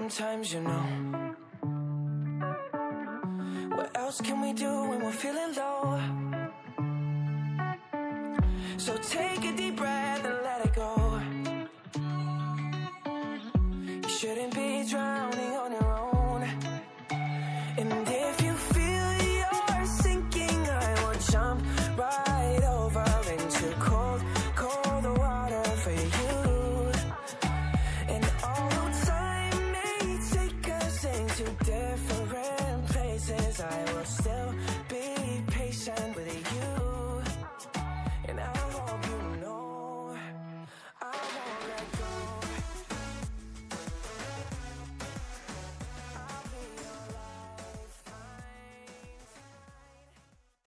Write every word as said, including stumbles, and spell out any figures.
sometimes, you know. What else can we do when we're feeling low? So take a deep breath and let it go. You shouldn't be